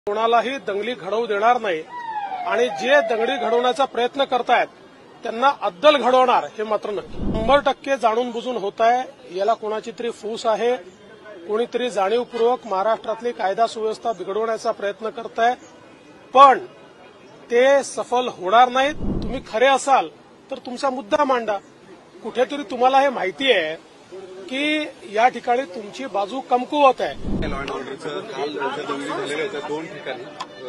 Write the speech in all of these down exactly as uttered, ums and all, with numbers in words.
कोणालाही दंगली घडवू देणार नाही आणि जे दंगली घडवण्याचा प्रयत्न करतायत त्यांना अद्दल घडवणार हे मात्र नक्की. शंभर टक्के जाणून बुजून होत आहे. याला कोणाची तरी फूस आहे. कोणीतरी जाणीवपूर्वक महाराष्ट्रातली कायदा सुव्यवस्था बिघडवण्याचा प्रयत्न करताय, पण ते सफल होणार नाहीत. तुम्ही खरे असाल तर तुमचा मुद्दा मांडा. कुठेतरी तुम्हाला हे माहिती आहे की या ठिकाणी तुमची बाजू कमकुवत आहे. लॉ अँड ऑर्डरचं काल दंगली झालेल्या होत्या दोन ठिकाणी,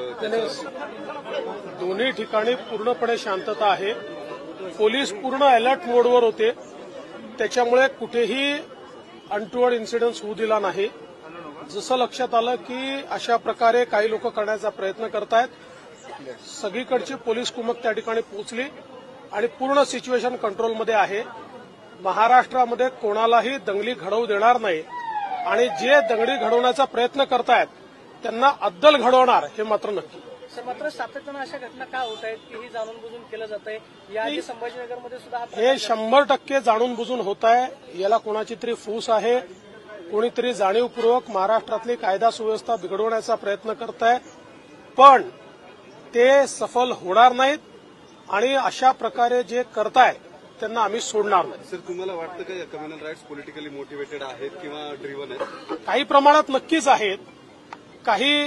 दोन्ही ठिकाणी पूर्णपणे शांतता आहे. पोलीस पूर्ण अलर्ट मोडवर होते, त्याच्यामुळे कुठेही अनटुवर्ड इन्सिडेंट्स होऊ दिला नाही. जसं लक्षात आलं की अशा प्रकारे काही लोक करण्याचा प्रयत्न करतायत, सगळीकडची पोलीस कुमक त्या ठिकाणी पोहोचली आणि पूर्ण सिच्युएशन कंट्रोलमध्ये आहे. महाराष्ट्रामध्ये कोणालाही दंगली घडवू देणार नाही आणि जे दंगली घडवण्याचा प्रयत्न करतायत त्यांना अद्दल घडवणार हे मात्र नक्की. सर, मात्र सातत्यानं अशा घटना का होत आहेत की ही जाणून बुजून केलं जात आहे? याआधी संभाजीनगरमध्ये सुद्धा हे शंभर टक्के जाणून बुजून होत आहे. याला कोणाची तरी फूस आहे. कोणीतरी जाणीवपूर्वक महाराष्ट्रातली कायदा सुव्यवस्था बिघडवण्याचा प्रयत्न करताय, पण ते सफल होणार नाहीत आणि अशा प्रकारे जे करताय त्यांना आम्ही सोडणार नाही. सर, तुम्हाला वाटतं का या कम्युनल राईट्स पॉलिटिकली मोटिवेटेड आहेत किंवा ड्रिव्हन आहेत? काही प्रमाणात नक्कीच आहेत. काही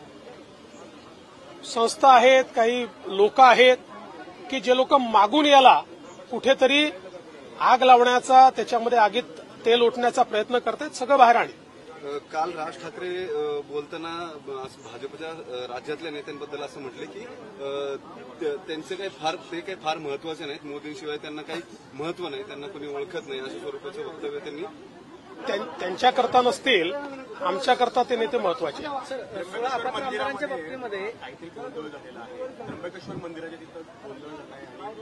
संस्था आहेत, काही लोक आहेत की जे लोक मागून याला कुठेतरी आग लावण्याचा, त्याच्यामध्ये आगीत तेल ओतण्याचा प्रयत्न करतात. सगळं बाहेर आणले. काल राज ठाकरे बोलताना भाजपच्या राज्यातल्या नेत्यांबद्दल असं म्हटले की त्यांचे काही फार ते काही फार महत्वाचे नाहीत, मोदींशिवाय त्यांना काही महत्व नाही, त्यांना कोणी ओळखत नाही, अशा स्वरूपाचं वक्तव्य त्यांनी. त्यांच्याकरता नसतील, आमच्याकरता ते नेते महत्वाचे. सर, सोळा अपात्र आमदारांच्या बाबतीमध्ये त्र्यंबकेश्वर मंदिराच्या तिथं गोंधळ झालाय.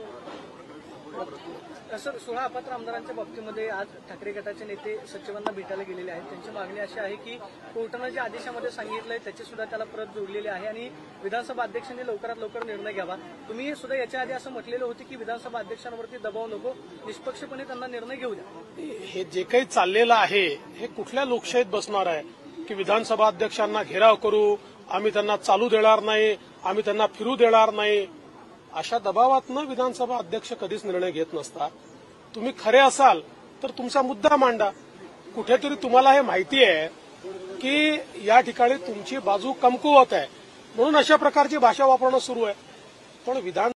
सर, सोळा अपात्र आमदारांच्या बाबतीमध्ये आज ठाकरे गटाचे नेते सचिवांना भेटायला गेलेले आहेत. त्यांची मागणी अशी आहे की कोर्टानं जे आदेशामध्ये सांगितलंय त्याची सुद्धा त्याला प्रत जोडलेली आहे आणि विधानसभा अध्यक्षांनी लवकरात लवकर निर्णय घ्यावा. तुम्ही सुद्धा याच्या आधी असं म्हटलेलं होतं की विधानसभा अध्यक्षांवरती दबाव नको, निष्पक्षपणे त्यांना निर्णय घेऊ द्या. हे जे काही चाललेलं आहे हे कुठल्या लोकशाहीत बसणार आहे की विधानसभा अध्यक्षांना घेराव करू, आम्ही त्यांना चालू देणार नाही, आम्ही त्यांना फिरू देणार नाही. अशा दबावातनं विधानसभा अध्यक्ष कधीच निर्णय घेत नसतात. तुम्ही खरे असाल तर तुमचा मुद्दा मांडा. कुठेतरी तुम्हाला हे माहिती आहे की या ठिकाणी तुमची बाजू कमकुवत आहे, म्हणून अशा प्रकारची भाषा वापरणं सुरू आहे. पण विधान